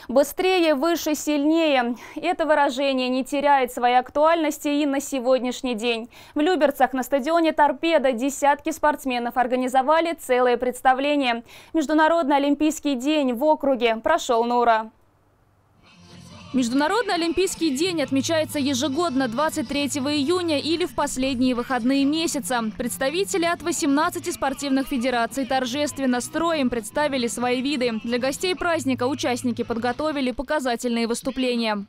Быстрее, выше, сильнее. Это выражение не теряет своей актуальности и на сегодняшний день. В Люберцах на стадионе «Торпедо» десятки спортсменов организовали целое представление. Международный олимпийский день в округе прошел на ура. Международный олимпийский день отмечается ежегодно 23 июня или в последние выходные месяца. Представители от 18 спортивных федераций торжественно строем представили свои виды. Для гостей праздника участники подготовили показательные выступления.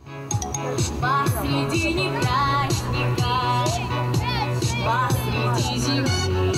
Посредине праздника, посреди зимы.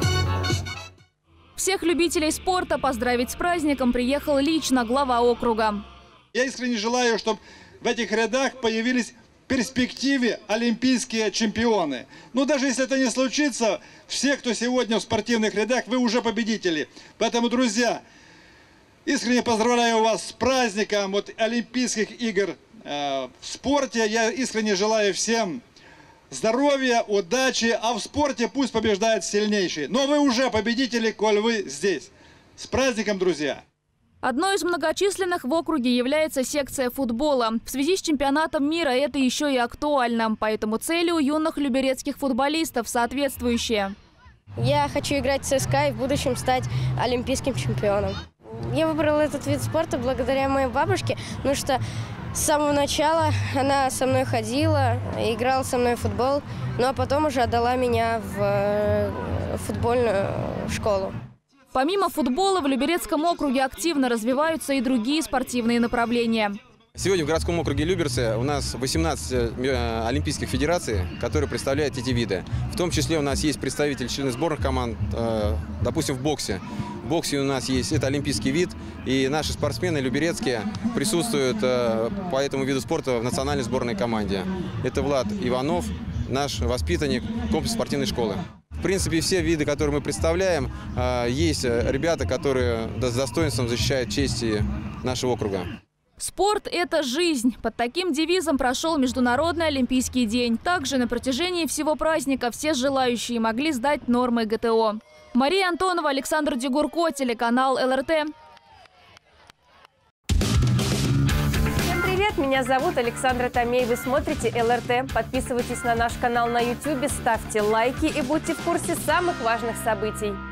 Всех любителей спорта поздравить с праздником приехал лично глава округа. Я искренне желаю, чтобы в этих рядах появились в перспективе олимпийские чемпионы. Но даже если это не случится, все, кто сегодня в спортивных рядах, вы уже победители. Поэтому, друзья, искренне поздравляю вас с праздником Олимпийских игр в спорте. Я искренне желаю всем здоровья, удачи, а в спорте пусть побеждает сильнейший. Но вы уже победители, коль вы здесь. С праздником, друзья! Одной из многочисленных в округе является секция футбола. В связи с чемпионатом мира это еще и актуально. Поэтому цели у юных люберецких футболистов соответствующие. Я хочу играть в ЦСКА и в будущем стать олимпийским чемпионом. Я выбрала этот вид спорта благодаря моей бабушке, потому что с самого начала она со мной ходила, играла со мной в футбол, ну а потом уже отдала меня в футбольную школу. Помимо футбола в Люберецком округе активно развиваются и другие спортивные направления. Сегодня в городском округе Люберцы у нас 18 олимпийских федераций, которые представляют эти виды. В том числе у нас есть представители члены сборных команд, допустим, в боксе. В боксе у нас есть, это олимпийский вид, и наши спортсмены люберецкие присутствуют по этому виду спорта в национальной сборной команде. Это Влад Иванов, наш воспитанник комплекса спортивной школы. В принципе, все виды, которые мы представляем, есть ребята, которые с достоинством защищают честь нашего округа. Спорт – это жизнь. Под таким девизом прошел Международный олимпийский день. Также на протяжении всего праздника все желающие могли сдать нормы ГТО. Мария Антонова, Александр Дегурко, телеканал ЛРТ. Привет, меня зовут Александра Томей. Вы смотрите ЛРТ. Подписывайтесь на наш канал на YouTube, ставьте лайки и будьте в курсе самых важных событий.